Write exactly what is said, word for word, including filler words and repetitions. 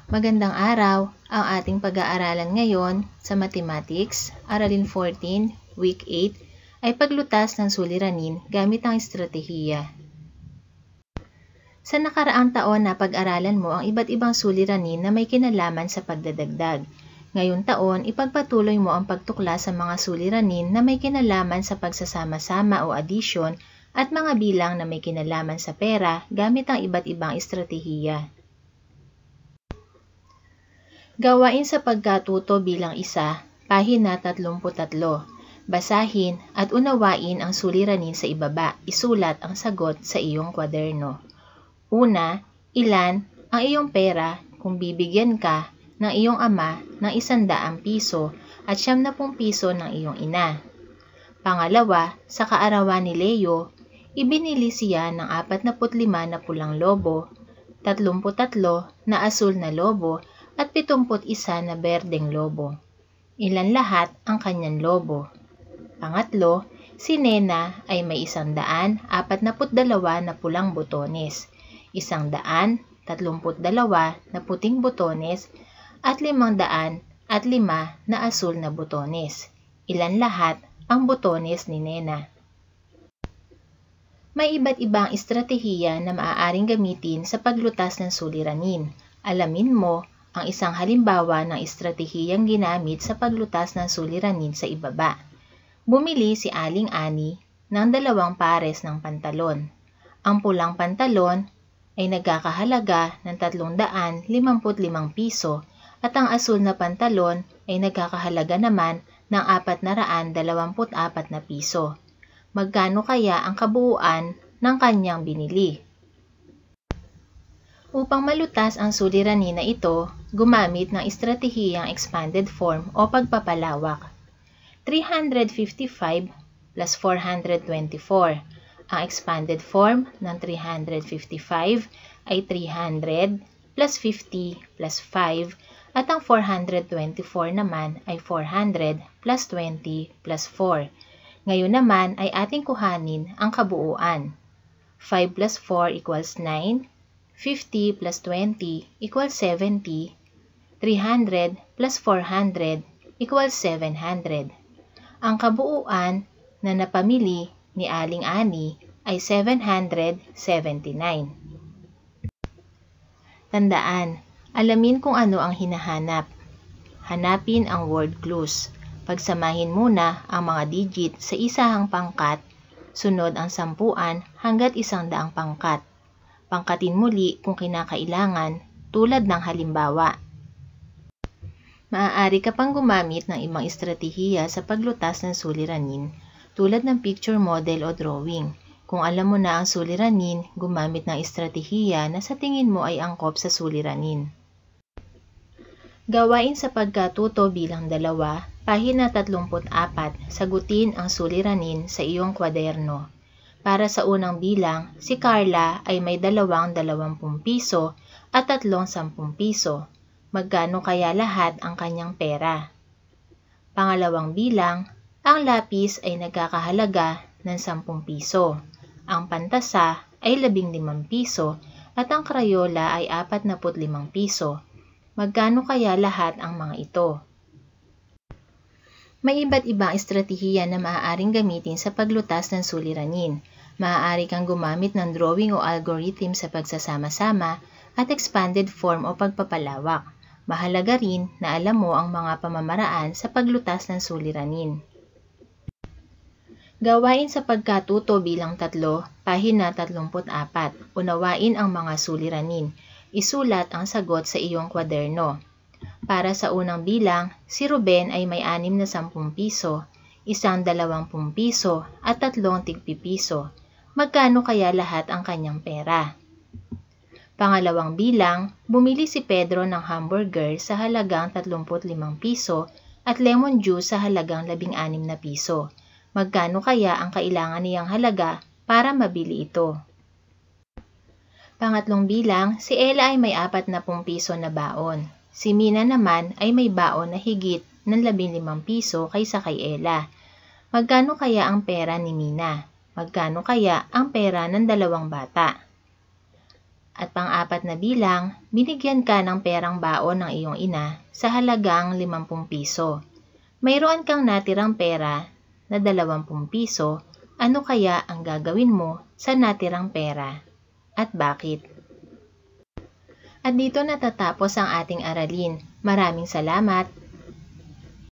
Magandang araw! Ang ating pag-aaralan ngayon sa Mathematics, Aralin fourteen, Week eight, ay paglutas ng suliranin gamit ang estratehiya. Sa nakaraang taon na pag-aralan mo ang iba't ibang suliranin na may kinalaman sa pagdadagdag. Ngayong taon, ipagpatuloy mo ang pagtuklas sa mga suliranin na may kinalaman sa pagsasama-sama o addition at mga bilang na may kinalaman sa pera gamit ang iba't ibang estratehiya. Gawain sa pagkatuto bilang isa, pahina tatlumpu't tatlo. Basahin at unawain ang suliranin sa ibaba. Isulat ang sagot sa iyong kwaderno. Una, ilan ang iyong pera kung bibigyan ka ng iyong ama ng isandaang piso at siyam na pung piso ng iyong ina. Pangalawa, sa kaarawan ni Leo, ibinili siya ng apatnapu't lima na pulang lobo, tatlumput tatlo na asul na lobo, at pitumput isa na berdeng lobo. Ilan lahat ang kanyang lobo. Pangatlo, si Nena ay may isang daan, apatnapu't dalawa na pulang botones, isang daan, tatlumput dalawa na puting botones, at limang daan at lima na asul na botones. Ilan lahat ang botones ni Nena. May iba't ibang estratehiya na maaaring gamitin sa paglutas ng suliranin. Alamin mo ang isang halimbawa ng estratehiyang ginamit sa paglutas ng suliranin sa ibaba. Bumili si Aling Ani ng dalawang pares ng pantalon. Ang pulang pantalon ay nagkakahalaga ng tatlong daan limampu't limang piso at ang asul na pantalon ay nagkakahalaga naman ng apat na raan dalawampu't apat na piso. Magkano kaya ang kabuuan ng kanyang binili? Upang malutas ang suliranin na ito, gumamit ng estratehiyang expanded form o pagpapalawak. three hundred fifty-five plus four hundred twenty-four. Ang expanded form ng three hundred fifty-five ay three hundred plus fifty plus five at ang four hundred twenty-four naman ay four hundred plus twenty plus four. Ngayon naman ay ating kuhanin ang kabuuan. five plus four equals nine. fifty plus twenty equals seventy, three hundred plus four hundred equals seven hundred. Ang kabuuan na napamili ni Aling Ani ay seven hundred seventy-nine. Tandaan, alamin kung ano ang hinahanap. Hanapin ang word clues. Pagsamahin muna ang mga digit sa isahang pangkat, sunod ang sampuan hanggat isang daang pangkat. Pangkatin muli kung kinakailangan, tulad ng halimbawa. Maaari ka pang gumamit ng ibang estratehiya sa paglutas ng suliranin, tulad ng picture model o drawing. Kung alam mo na ang suliranin, gumamit ng estratehiya na sa tingin mo ay angkop sa suliranin. Gawain sa pagkatuto bilang dalawa, pahina tatlumput apat, sagutin ang suliranin sa iyong kwaderno. Para sa unang bilang, si Carla ay may dalawang dalawampung piso at tatlong sampung piso. Magkano kaya lahat ang kanyang pera? Pangalawang bilang, ang lapis ay nagkakahalaga ng sampung piso. Ang pantasa ay labing limang piso at ang krayola ay apatnapu't limang piso. Magkano kaya lahat ang mga ito? May iba't ibang estratehiya na maaaring gamitin sa paglutas ng suliranin. Maaari kang gumamit ng drawing o algorithm sa pagsasama-sama at expanded form o pagpapalawak. Mahalaga rin na alam mo ang mga pamamaraan sa paglutas ng suliranin. Gawain sa pagkatuto bilang tatlo, pahina tatlumput apat. Unawain ang mga suliranin. Isulat ang sagot sa iyong kwaderno. Para sa unang bilang, si Ruben ay may anim na sampung piso, isang dalawampung piso at tatlong tigpipiso. Magkano kaya lahat ang kanyang pera? Pangalawang bilang, bumili si Pedro ng hamburger sa halagang tatlumput limang piso at lemon juice sa halagang labing anim na piso. Magkano kaya ang kailangan niyang halaga para mabili ito? Pangatlong bilang, si Ella ay may apat na pung piso na baon. Si Mina naman ay may baon na higit ng labing limang piso kaysa kay Ella. Magkano kaya ang pera ni Mina? Magkano kaya ang pera ng dalawang bata? At pang-apat na bilang, binigyan ka ng perang baon ng iyong ina sa halagang limampung piso. Mayroon kang natirang pera na dalawampung piso, ano kaya ang gagawin mo sa natirang pera? At bakit? At dito natatapos ang ating aralin. Maraming salamat